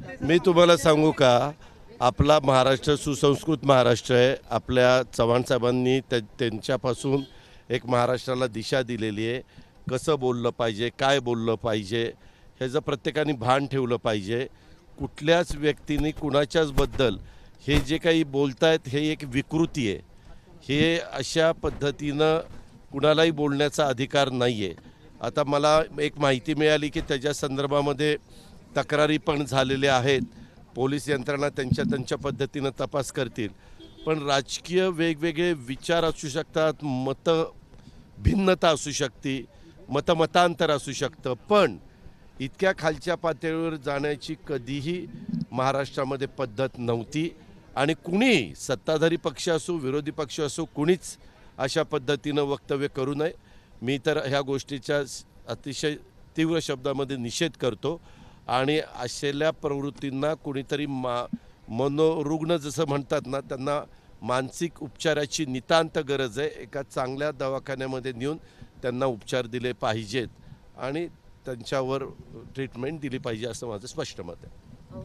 मी तुम्हाला सांगू का, आपला महाराष्ट्र सुसंस्कृत महाराष्ट्र आहे। आपल्या चव्हाण साहेबांनी त्यांच्यापासून एक महाराष्ट्राला दिशा दिलेली आहे। कसं बोललं पाहिजे, काय बोललं पाहिजे, ह्याचं प्रत्येकाने भान ठेवलं पाहिजे। कुठल्याच व्यक्तीने कुणाच्याच बद्दल हे जे काही बोलतायत हे एक विकृती आहे। हे अशा पद्धतीनं कुणालाही बोलण्याचा अधिकार नाही आहे। आता मला एक माहिती मिळाली की त्याच्या संदर्भामध्ये तक्रारी पण झालेल्या आहेत। पोलीस यंत्रणा त्यांच्या पद्धतीनं तपास करतील, पण राजकीय वेगवेगळे विचार असू शकतात, भिन्नता असू शकते, मतांतर असू शकतं, पण इतक्या खालच्या पातळीवर जाण्याची कधीही महाराष्ट्रामध्ये पद्धत नव्हती। आणि कुणी सत्ताधारी पक्ष असो विरोधी पक्ष असो कुणीच अशा पद्धतीनं वक्तव्य करू नये। मी तर ह्या गोष्टीचा अतिशय तीव्र शब्दामध्ये निषेध करतो आणि अशा प्रवृत्तींना कुणीतरी मनोरुग्ण जसं म्हणतात ना, त्यांना मानसिक उपचाराची नितांत गरज आहे। एका चांगल्या दवाखान्यामध्ये नेऊन त्यांना उपचार दिले पाहिजेत आणि त्यांच्यावर ट्रीटमेंट दिली पाहिजे असं माझं स्पष्ट मत आहे।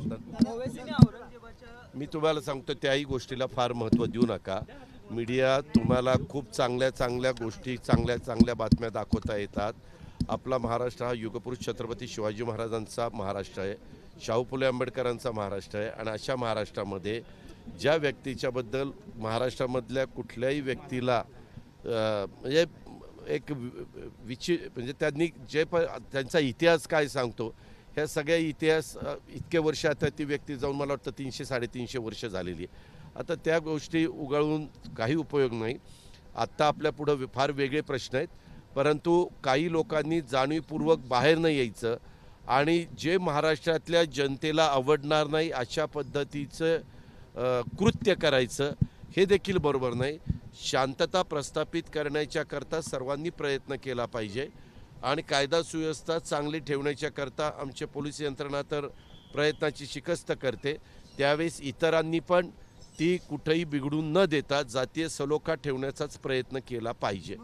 मी तुम्हाला सांगतो त्याही गोष्टीला फार महत्त्व देऊ नका। मीडिया तुम्हाला खूप चांगल्या गोष्टी चांगल्या बातम्या दाखवता येतात। आपला महाराष्ट्र हा युगपुरुष छत्रपती शिवाजी महाराजांचा महाराष्ट्र आहे, शाहू फुले आंबेडकरांचा महाराष्ट्र आहे। आणि अशा महाराष्ट्रामध्ये ज्या व्यक्तीच्याबद्दल महाराष्ट्रामधल्या कुठल्याही व्यक्तीला म्हणजे एक म्हणजे त्यांनी त्यांचा इतिहास काय सांगतो, ह्या सगळ्या इतिहास इतके वर्ष आता ती व्यक्ती जाऊन मला वाटतं 300-350 वर्ष झालेली आहे। आता त्या गोष्टी उगाळून काही उपयोग नाही। आत्ता आपल्या पुढं फार वेगळे प्रश्न आहेत, परंतु काही लोकांनी जाणीवपूर्वक बाहेर नाही यायचं आणि जे महाराष्ट्रातल्या जनतेला आवडणार नाही अशा पद्धतीचं कृत्य करायचं हे देखील बरोबर नाही। शांतता प्रस्थापित करण्याच्याकरता सर्वांनी प्रयत्न केला पाहिजे आणि कायदा सुव्यवस्था चांगली ठेवण्याच्याकरता आमचे पोलीस यंत्रणा तर प्रयत्नाची शिकस्त करते। त्यावेळेस इतरांनी पण ती कुठेही बिघडून न देता जातीय सलोखा ठेवण्याचाच प्रयत्न केला पाहिजे।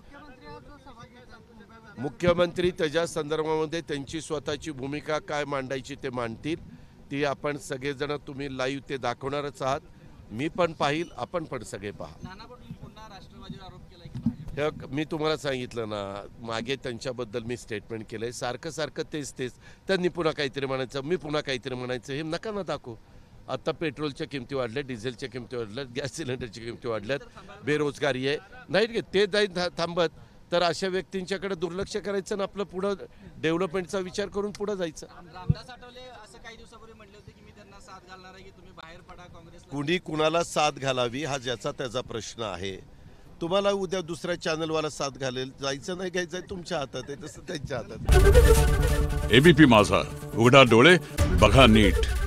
मुख्यमंत्री त्याच्या संदर्भामध्ये त्यांची स्वतःची भूमिका काय मांडायची ते मांडतील। ती आपण सगळेजण तुम्ही लाईव्ह ते दाखवणारच आहात। मी पण पाहिल, आपण पण सगळे पहा। मी तुम्हाला सांगितलं ना, मागे त्यांच्याबद्दल मी स्टेटमेंट केलं आहे। सारखं तेच त्यांनी पुन्हा काहीतरी म्हणायचं, मी पुन्हा काहीतरी म्हणायचं, हे नका ना दाखवू। आता पेट्रोलच्या किमती वाढल्या, डिझेलच्या किमती वाढल्यात, गॅस सिलेंडरच्या किमती वाढल्यात, बेरोजगारी आहे, नाही ते नाही थांबत तर अशा व्यक्तींच्याकडे दुर्लक्ष करायचं आणि आपलं पुढं डेव्हलपमेंटचा विचार करून पुढं जायचं। रामदास आठवले असं काही दिवसापूर्वी म्हटले होते की मी त्यांना साथ घालणार आहे की तुम्ही बाहेर पडा काँग्रेसला। कुणी कुणाला साथ घालावी हा ज्याचा त्याचा प्रश्न आहे। तुम्हाला उद्या दुसऱ्या चॅनलवाला साथ घालेल, जायचं नाही घ्यायचं तुमच्या हातात आहे, तसं त्यांच्या हातात। एबीपी माझा, उघडा डोळे बघा नीट।